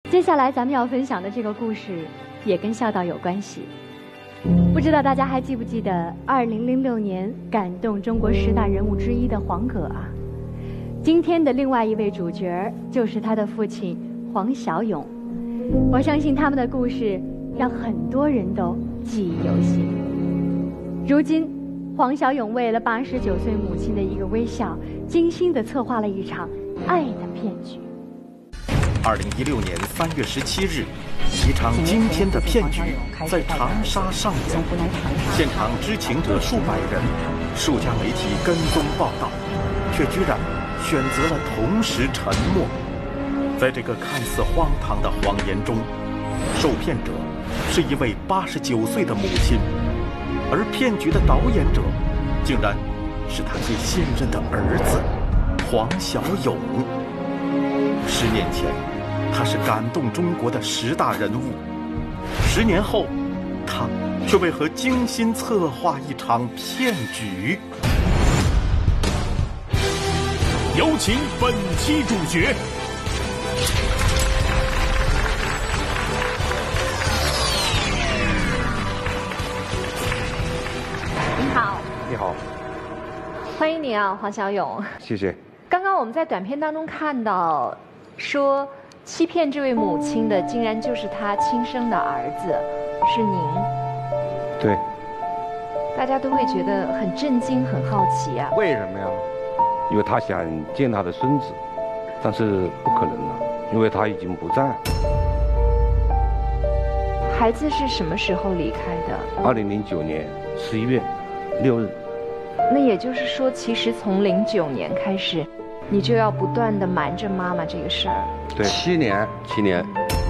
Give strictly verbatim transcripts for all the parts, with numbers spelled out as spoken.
接下来咱们要分享的这个故事也跟孝道有关系。不知道大家还记不记得二零零六年感动中国十大人物之一的黄葛啊？今天的另外一位主角就是他的父亲黄小勇。我相信他们的故事让很多人都记忆犹新。如今黄小勇为了八十九岁母亲的一个微笑，精心地策划了一场爱的骗局。 二零一六年三月十七日，一场惊天的骗局在长沙上演，现场知情者数百人，数家媒体跟踪报道，却居然选择了同时沉默。在这个看似荒唐的谎言中，受骗者是一位八十九岁的母亲，而骗局的导演者竟然是他最现任的儿子黄小勇。十年前，他是感动中国的十大人物，十年后，他却为何精心策划一场骗局？ 有请本期主角。 你好。 你好。 欢迎你啊，黄小勇。 谢谢。 刚刚我们在短片当中看到，说欺骗这位母亲的竟然就是他亲生的儿子，是您。 对。 大家都会觉得很震惊、很好奇啊。 为什么呀？因为他想见他的孙子，但是不可能了，因为他已经不在。 孩子是什么时候离开的？ 二零零九年十一月六日。 那也就是说，其实从零九年开始，你就要不断的瞒着妈妈这个事儿。 对，七年，七年。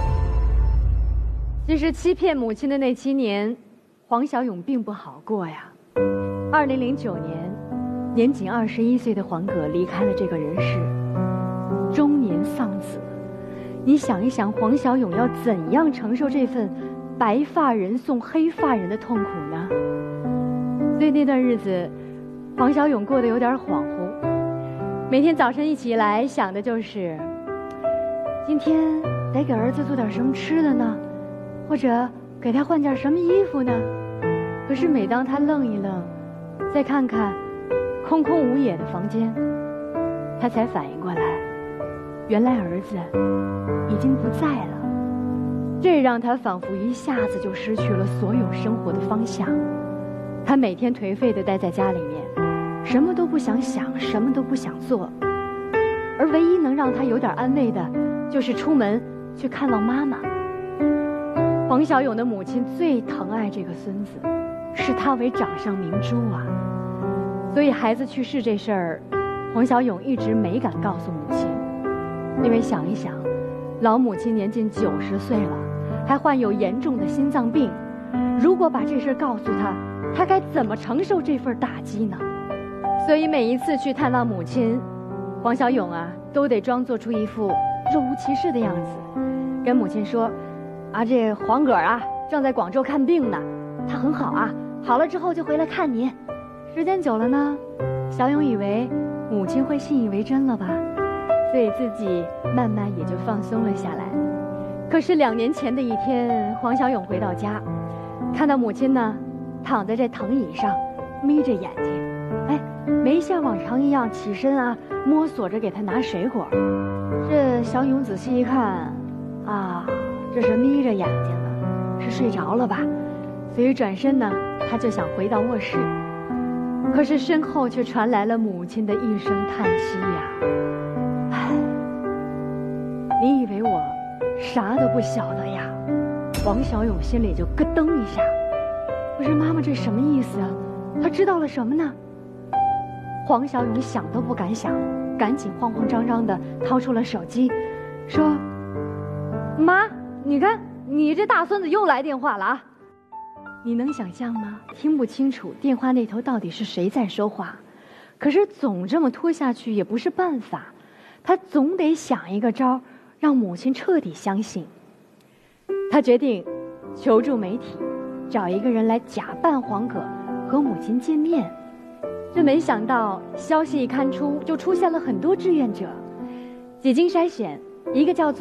其实欺骗母亲的那七年，黄小勇并不好过呀。二零零九年，年仅二十一岁的黄葛离开了这个人世，中年丧子。你想一想，黄小勇要怎样承受这份白发人送黑发人的痛苦呢？所以那段日子，黄小勇过得有点恍惚，每天早晨一起来想的就是今天得给儿子做点什么吃的呢，或者给他换件什么衣服呢？可是每当他愣一愣，再看看空空无野的房间，他才反应过来，原来儿子已经不在了。这让他仿佛一下子就失去了所有生活的方向。他每天颓废地待在家里面，什么都不想想，什么都不想做，而唯一能让他有点安慰的，就是出门去看望妈妈。黄小勇的母亲最疼爱这个孙子，视他为掌上明珠啊。所以孩子去世这事儿，黄小勇一直没敢告诉母亲，因为想一想，老母亲年近九十岁了，还患有严重的心脏病，如果把这事儿告诉他，他该怎么承受这份打击呢？所以每一次去探望母亲，黄小勇啊，都得装作出一副若无其事的样子，跟母亲说：“啊，这黄葛啊，正在广州看病呢，他很好啊，好了之后就回来看您。”时间久了呢，小勇以为母亲会信以为真了吧，所以自己慢慢也就放松了下来。可是两年前的一天，黄小勇回到家，看到母亲呢躺在这藤椅上，眯着眼睛，哎，没像往常一样起身啊，摸索着给他拿水果。这小勇仔细一看，啊，这是眯着眼睛了，是睡着了吧？所以转身呢，他就想回到卧室，可是身后却传来了母亲的一声叹息呀：“唉，你以为我啥都不晓得呀？”黄小勇心里就咯噔一下。可是妈妈这什么意思啊？她知道了什么呢？黄小勇想都不敢想，赶紧慌慌张张地掏出了手机，说：“妈，你看，你这大孙子又来电话了啊！”你能想象吗？听不清楚电话那头到底是谁在说话，可是总这么拖下去也不是办法，他总得想一个招，让母亲彻底相信。他决定求助媒体，找一个人来假扮黄葛和母亲见面。这没想到消息一刊出，就出现了很多志愿者。几经筛选，一个叫做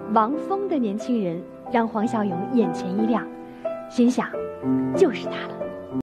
王峰的年轻人让黄小勇眼前一亮，心想，就是他了。